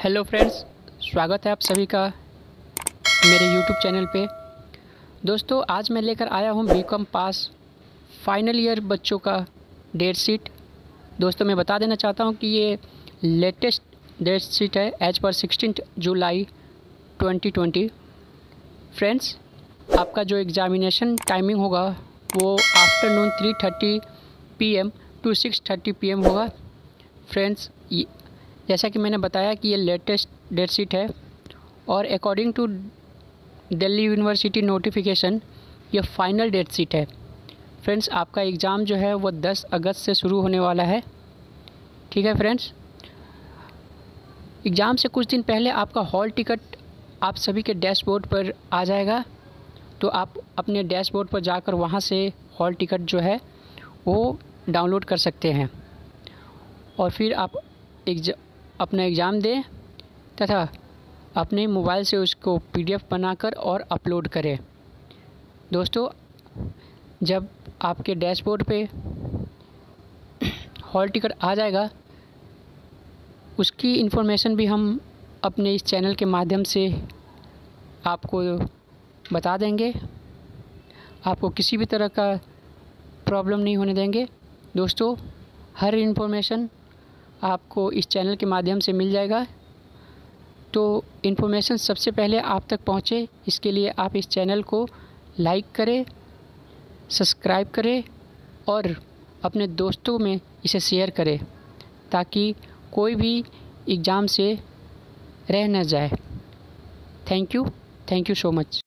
Hello friends, स्वागत है आप सभी का मेरे यूट्यूब चैनल पे। दोस्तों, आज मैं लेकर आया हूँ बीकॉम पास फाइनल ईयर बच्चों का डेट शीट। दोस्तों, मैं बता देना चाहता हूँ कि ये लेटेस्ट डेट शीट है एज पर 16 जुलाई 2020। फ्रेंड्स, आपका जो एग्ज़ामिनेशन टाइमिंग होगा वो आफ्टरनून 3:30 PM टू 6:30 PM होगा। फ्रेंड्स, जैसा कि मैंने बताया कि ये लेटेस्ट डेट शीट है और according to Delhi university notification ये फाइनल डेट शीट है। फ्रेंड्स, आपका एग्ज़ाम जो है वो 10 अगस्त से शुरू होने वाला है। ठीक है फ्रेंड्स, एग्ज़ाम से कुछ दिन पहले आपका हॉल टिकट आप सभी के डैशबोर्ड पर आ जाएगा, तो आप अपने डैशबोर्ड पर जाकर वहाँ से हॉल टिकट जो है वो डाउनलोड कर सकते हैं और फिर आप अपना एग्ज़ाम दें तथा अपने मोबाइल से उसको PDF बनाकर और अपलोड करें। दोस्तों, जब आपके डैशबोर्ड पे हॉल टिकट आ जाएगा उसकी इन्फॉर्मेशन भी हम अपने इस चैनल के माध्यम से आपको बता देंगे। आपको किसी भी तरह का प्रॉब्लम नहीं होने देंगे। दोस्तों, हर इन्फॉर्मेशन आपको इस चैनल के माध्यम से मिल जाएगा, तो इन्फॉर्मेशन सबसे पहले आप तक पहुँचे इसके लिए आप इस चैनल को लाइक करें, सब्सक्राइब करें और अपने दोस्तों में इसे शेयर करें ताकि कोई भी एग्ज़ाम से रह न जाए। Thank you so much.